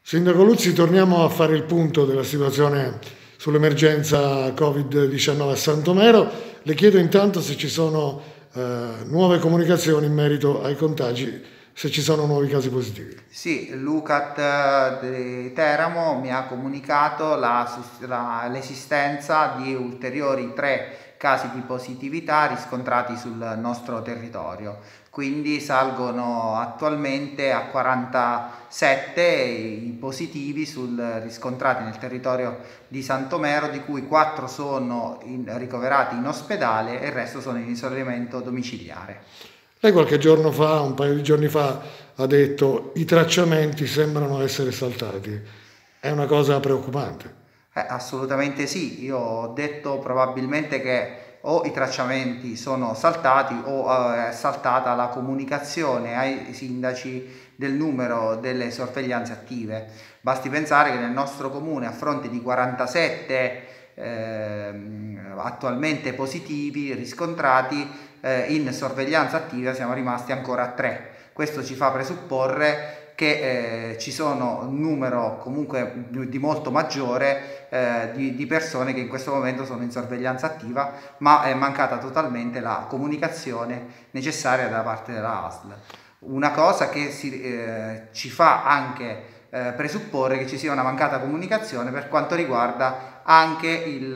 Sindaco Luzzi, torniamo a fare il punto della situazione sull'emergenza Covid-19 a Santomero. Le chiedo intanto se ci sono nuove comunicazioni in merito ai contagi, se ci sono nuovi casi positivi. Sì, l'UCAT di Teramo mi ha comunicato l'esistenza di ulteriori 3 casi di positività riscontrati sul nostro territorio, quindi salgono attualmente a 47 i positivi riscontrati nel territorio di Santomero, di cui 4 sono ricoverati in ospedale e il resto sono in isolamento domiciliare. Lei qualche giorno fa, un paio di giorni fa, ha detto i tracciamenti sembrano essere saltati. È una cosa preoccupante. Assolutamente sì, io ho detto probabilmente che o i tracciamenti sono saltati o è saltata la comunicazione ai sindaci del numero delle sorveglianze attive. Basti pensare che nel nostro comune, a fronte di 47 attualmente positivi riscontrati, in sorveglianza attiva siamo rimasti ancora a 3. Questo ci fa presupporre che ci sono un numero comunque di molto maggiore di persone che in questo momento sono in sorveglianza attiva, ma è mancata totalmente la comunicazione necessaria da parte della ASL. Una cosa che ci fa anche presupporre che ci sia una mancata comunicazione per quanto riguarda anche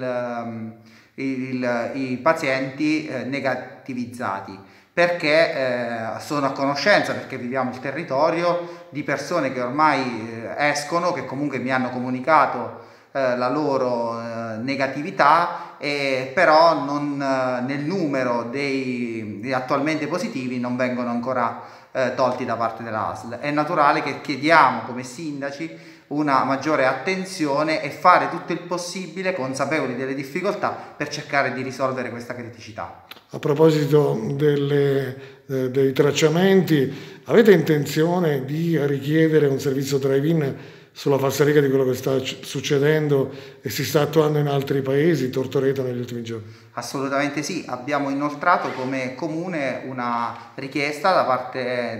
i pazienti negativizzati, perché sono a conoscenza, perché viviamo il territorio, di persone che ormai escono, che comunque mi hanno comunicato la loro negatività, però nel numero dei attualmente positivi non vengono ancora tolti da parte della ASL. È naturale che chiediamo come sindaci una maggiore attenzione e fare tutto il possibile, consapevoli delle difficoltà, per cercare di risolvere questa criticità. A proposito dei tracciamenti, avete intenzione di richiedere un servizio drive-in sulla falsariga di quello che sta succedendo e si sta attuando in altri paesi, Tortoreto, negli ultimi giorni? Assolutamente sì, abbiamo inoltrato come comune una richiesta da parte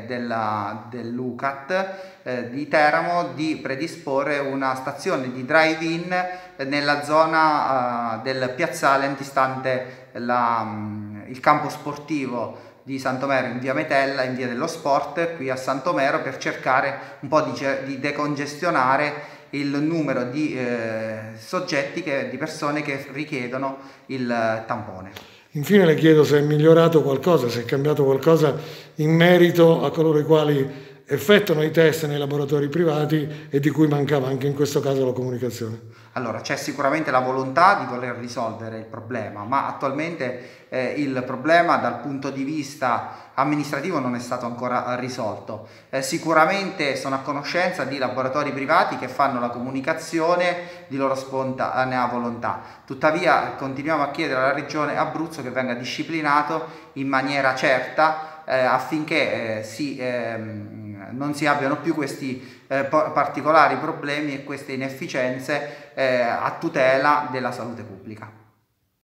dell'UCAT di Teramo di predisporre una stazione di drive-in nella zona del piazzale antistante il campo sportivo di Santomero, in via Metella, in via dello Sport, qui a Santomero, per cercare un po' di decongestionare il numero di soggetti, di persone che richiedono il tampone. Infine le chiedo se è migliorato qualcosa, se è cambiato qualcosa in merito a coloro i quali effettuano i test nei laboratori privati e di cui mancava anche in questo caso la comunicazione. Allora, c'è sicuramente la volontà di voler risolvere il problema, ma attualmente il problema dal punto di vista amministrativo non è stato ancora risolto. Sicuramente sono a conoscenza di laboratori privati che fanno la comunicazione di loro spontanea volontà. Tuttavia continuiamo a chiedere alla Regione Abruzzo che venga disciplinato in maniera certa affinché non si abbiano più questi particolari problemi e queste inefficienze a tutela della salute pubblica.